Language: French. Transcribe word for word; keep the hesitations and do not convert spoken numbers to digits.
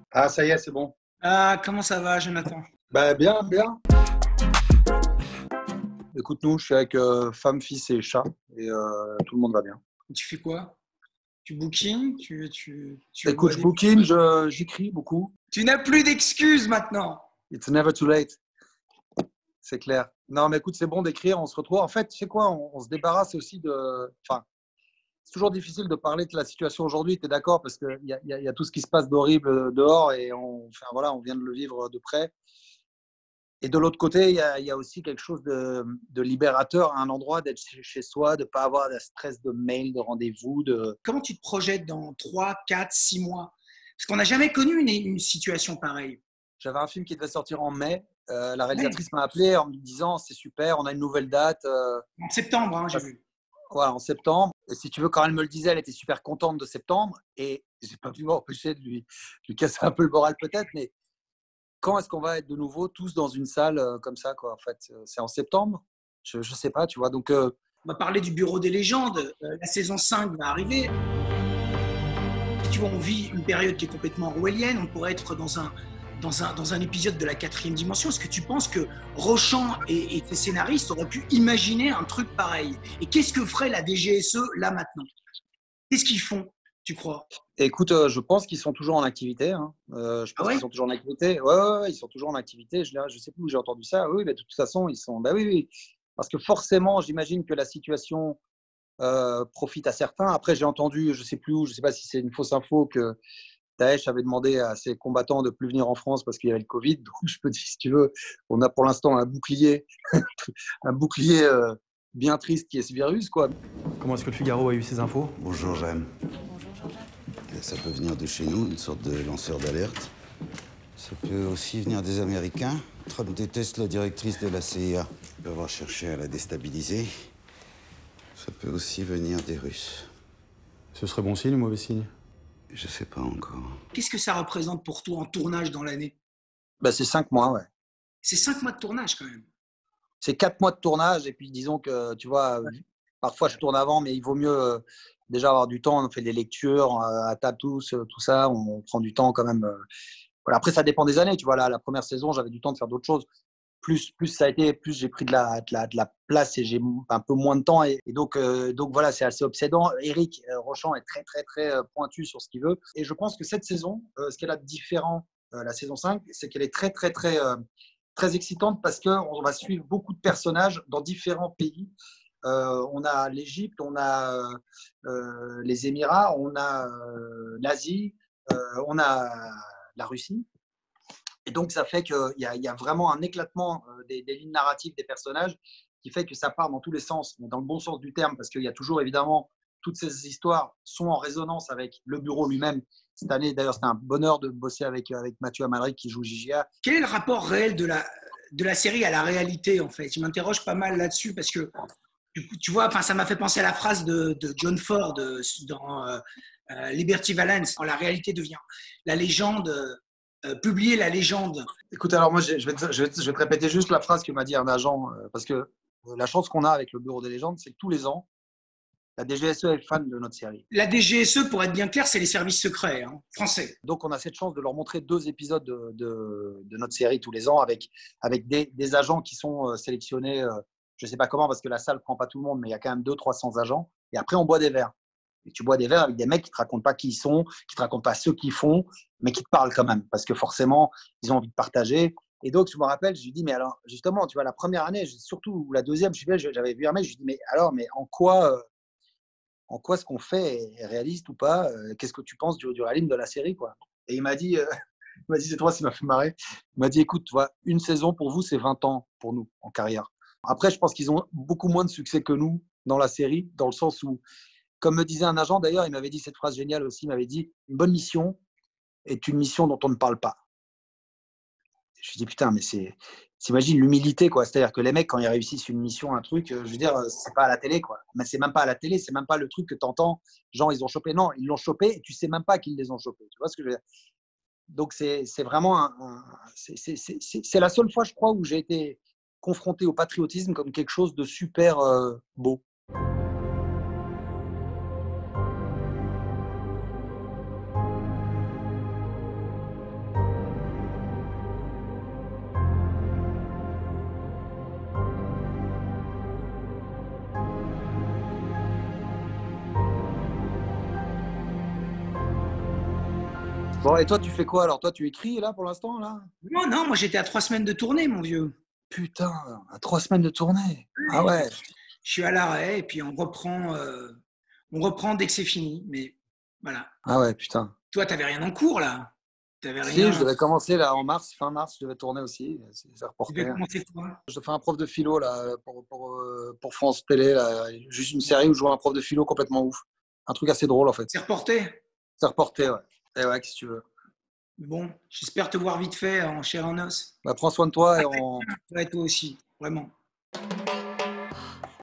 Ah, ça y est, c'est bon. Ah, comment ça va, Jonathan? Bah, bien, bien. Écoute-nous, je suis avec euh, femme, fils et chat et euh, tout le monde va bien. Tu fais quoi? Tu bookings? Tu, tu, tu Écoute, bois je des... bouquine, je, j'écris beaucoup. Tu n'as plus d'excuses maintenant. It's never too late, c'est clair. Non, mais écoute, c'est bon d'écrire, on se retrouve. En fait, tu sais quoi, on, on se débarrasse aussi de. Enfin, c'est toujours difficile de parler de la situation aujourd'hui, tu es d'accord, parce qu'il y a, y, a, y a tout ce qui se passe d'horrible dehors et on, enfin, voilà, on vient de le vivre de près. Et de l'autre côté, il y a, y a aussi quelque chose de, de libérateur à un endroit, d'être chez, chez soi, de ne pas avoir de stress de mail, de rendez-vous. De... Comment tu te projettes dans trois, quatre, six mois? Parce qu'on n'a jamais connu une, une situation pareille. J'avais un film qui devait sortir en mai. Euh, la Ouais. réalisatrice m'a appelé en me disant c'est super, on a une nouvelle date. Euh, En septembre, hein, j'ai vu. voilà, en septembre. Et si tu veux, quand elle me le disait, elle était super contente de septembre. Et j'ai pas pu m'empêcher de lui, de lui casser un peu le moral peut-être, mais quand est-ce qu'on va être de nouveau tous dans une salle euh, comme ça quoi, en fait, c'est en septembre. Je ne sais pas, tu vois. Donc, euh, On va parler du Bureau des légendes. Euh, la saison cinq va arriver. Tu vois, on vit une période qui est complètement orwellienne. On pourrait être dans un, dans un, dans un épisode de la quatrième dimension. Est-ce que tu penses que Rochant et, et tes scénaristes auraient pu imaginer un truc pareil? Et qu'est-ce que ferait la D G S E là maintenant? Qu'est-ce qu'ils font, tu crois? écoute, euh, je pense qu'ils sont toujours en activité. Hein. Euh, je Ah pense qu'ils ouais? sont toujours en activité. Ouais, ouais, ouais, ils sont toujours en activité. Je ne sais plus où j'ai entendu ça. Oui, mais de toute façon, ils sont. Bah oui, oui. Parce que forcément, j'imagine que la situation euh, profite à certains. Après, j'ai entendu, je ne sais plus où, je ne sais pas si c'est une fausse info, que Daesh avait demandé à ses combattants de ne plus venir en France parce qu'il y avait le Covid. Donc, je peux dire, si tu veux, on a pour l'instant un bouclier, un bouclier euh, bien triste qui est ce virus, quoi. Comment est-ce que le Figaro a eu ces infos? Bonjour Jeanne. Ça peut venir de chez nous, une sorte de lanceur d'alerte. Ça peut aussi venir des Américains. Trump déteste la directrice de la C I A. Il peut avoir cherché à la déstabiliser. Ça peut aussi venir des Russes. Ce serait bon signe ou mauvais signe? Je sais pas encore. Qu'est-ce que ça représente pour toi en tournage dans l'année? Bah, c'est cinq mois, ouais. C'est cinq mois de tournage quand même. C'est quatre mois de tournage et puis disons que, tu vois, Ouais. parfois je tourne avant, mais il vaut mieux euh, déjà avoir du temps. On fait des lectures euh, à table tous, euh, tout ça. On, on prend du temps quand même. Euh, voilà. Après, ça dépend des années. Tu vois, là, la première saison, j'avais du temps de faire d'autres choses. Plus, plus ça a été, plus j'ai pris de la, de, la, de la place et j'ai un peu moins de temps. Et, et donc, euh, donc voilà, c'est assez obsédant. Eric euh, Rochant est très, très, très euh, pointu sur ce qu'il veut. Et je pense que cette saison, euh, ce qu'elle a de différent, euh, la saison cinq, c'est qu'elle est très, très, très, euh, très excitante parce qu'on va suivre beaucoup de personnages dans différents pays. Euh, on a l'Égypte, on a euh, les Émirats, on a euh, l'Asie, euh, on a la Russie. Et donc, ça fait qu'il y, y a vraiment un éclatement des, des lignes narratives des personnages qui fait que ça part dans tous les sens, mais dans le bon sens du terme, parce qu'il y a toujours évidemment toutes ces histoires sont en résonance avec le bureau lui-même. Cette année, d'ailleurs, c'était un bonheur de bosser avec, avec Mathieu Amalric qui joue J J A. Quel est le rapport réel de la, de la série à la réalité, en fait? Je m'interroge pas mal là-dessus parce que, tu, tu vois, enfin, ça m'a fait penser à la phrase de, de John Ford euh, dans euh, euh, Liberty Valance. Quand la réalité devient la légende, euh, publier la légende. Écoute, alors moi, je vais, te, je, vais te, je vais te répéter juste la phrase que m'a dit un agent, euh, parce que la chance qu'on a avec le Bureau des légendes, c'est que tous les ans, la D G S E est fan de notre série. La D G S E, pour être bien clair, c'est les services secrets hein, français. Donc, on a cette chance de leur montrer deux épisodes de, de, de notre série tous les ans avec, avec des, des agents qui sont sélectionnés, euh, je ne sais pas comment, parce que la salle ne prend pas tout le monde, mais il y a quand même deux cents trois cents agents. Et après, on boit des verres. Et tu bois des verres avec des mecs qui ne te racontent pas qui ils sont, qui ne te racontent pas ce qu'ils font, mais qui te parlent quand même, parce que forcément, ils ont envie de partager. Et donc, je me rappelle, je lui dis, mais alors, justement, tu vois, la première année, surtout la deuxième, j'avais vu un mec, je lui dis, mais alors, mais en quoi, euh, en quoi ce qu'on fait est réaliste ou pas? euh, Qu'est-ce que tu penses du, du réalisme de la série, quoi? Et il m'a dit, euh, il m'a dit, c'est toi, ça m'a fait marrer. Il m'a dit, écoute, tu vois, une saison pour vous, c'est vingt ans pour nous en carrière. Après, je pense qu'ils ont beaucoup moins de succès que nous dans la série, dans le sens où, comme me disait un agent d'ailleurs, il m'avait dit cette phrase géniale aussi, il m'avait dit, une bonne mission est une mission dont on ne parle pas. Je me suis dit, putain, mais c'est, t'imagines l'humilité, quoi. C'est-à-dire que les mecs, quand ils réussissent une mission, un truc, je veux dire, c'est pas à la télé, quoi. Mais c'est même pas à la télé, c'est même pas le truc que tu entends. Genre, ils ont chopé. Non, ils l'ont chopé et tu sais même pas qu'ils les ont chopés. Tu vois ce que je veux dire? Donc, c'est, c'est vraiment un. un c'est, c'est, c'est, c'est la seule fois, je crois, où j'ai été confronté au patriotisme comme quelque chose de super euh, beau. Bon, et toi, tu fais quoi alors? Toi, tu écris là pour l'instant là? Non, non, moi j'étais à trois semaines de tournée, mon vieux. Putain, à trois semaines de tournée. Ah ouais. Je suis à l'arrêt et puis on reprend, euh, on reprend dès que c'est fini. Mais voilà. Ah ouais, putain. Toi, t'avais rien en cours là. T'avais Si, rien. je devais commencer là en mars, fin mars, je devais tourner aussi. C'est Tu reporté. devais commencer quoi? Je fais un prof de philo là pour, pour, euh, pour France Télé. Là. Juste une série où je joue un prof de philo complètement ouf. Un truc assez drôle en fait. C'est reporté. C'est reporté, ouais. Et ouais, si tu veux. Bon, j'espère te voir vite fait en chair et en os. Bah, prends soin de toi et on. Ouais, toi aussi, vraiment.